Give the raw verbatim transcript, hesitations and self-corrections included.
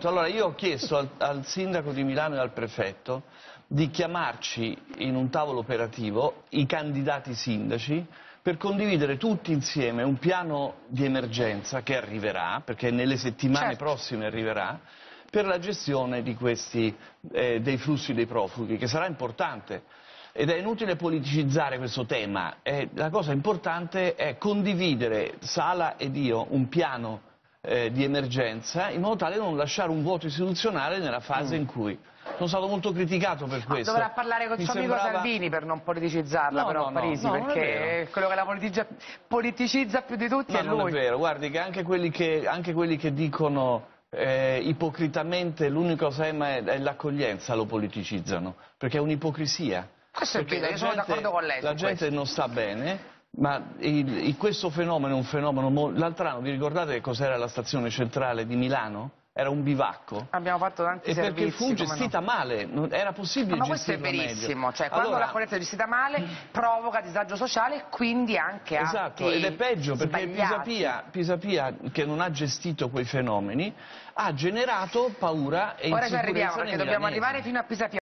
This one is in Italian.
Allora io ho chiesto al, al sindaco di Milano e al prefetto di chiamarci in un tavolo operativo i candidati sindaci per condividere tutti insieme un piano di emergenza che arriverà, perché nelle settimane certo. prossime arriverà, per la gestione di questi, eh, dei flussi dei profughi, che sarà importante. Ed è inutile politicizzare questo tema, eh, la cosa importante è condividere, Sala ed io, un piano eh, di emergenza in modo tale da non lasciare un vuoto istituzionale nella fase mm. in cui... Sono stato molto criticato per questo. No, dovrà parlare con il suo amico sembrava... Salvini per non politicizzarla, no, però no, Parisi, no, no, perché quello che la politicizza, politicizza più di tutti no, è lui. Non è vero, guardi che anche quelli che, anche quelli che dicono eh, ipocritamente l'unico tema è, è l'accoglienza lo politicizzano, perché è un'ipocrisia. Questo è vero, io sono d'accordo con lei. La gente non sta bene, ma il, il, questo fenomeno è un fenomeno... L'altro anno vi ricordate che cos'era la stazione centrale di Milano? Era un bivacco. Abbiamo fatto tanti e servizi. Perché fu gestita no? male, non era possibile no, ma questo è verissimo, cioè quando allora... l'accoglienza è gestita male provoca disagio sociale e quindi anche esatto, ed è peggio perché Pisapia, Pisapia, che non ha gestito quei fenomeni, ha generato paura e Ora insicurezza. Ora ci arriviamo perché dobbiamo arrivare fino a Pisapia.